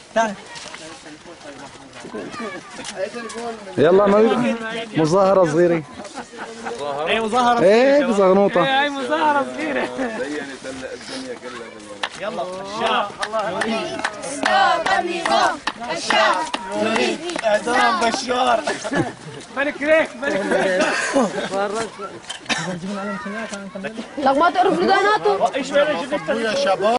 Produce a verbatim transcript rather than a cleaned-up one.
تعال. يلا ما مظاهرة صغيرة. ايه مظاهرة ايه بزغنوطة. ايه هاي مظاهرة صغيرة. يلا الشعب إسقاط النظام الشعب يريد اعدام بشار. ملك ريك ملك ريك. لك ما تعرف رداناته ايش وين جبت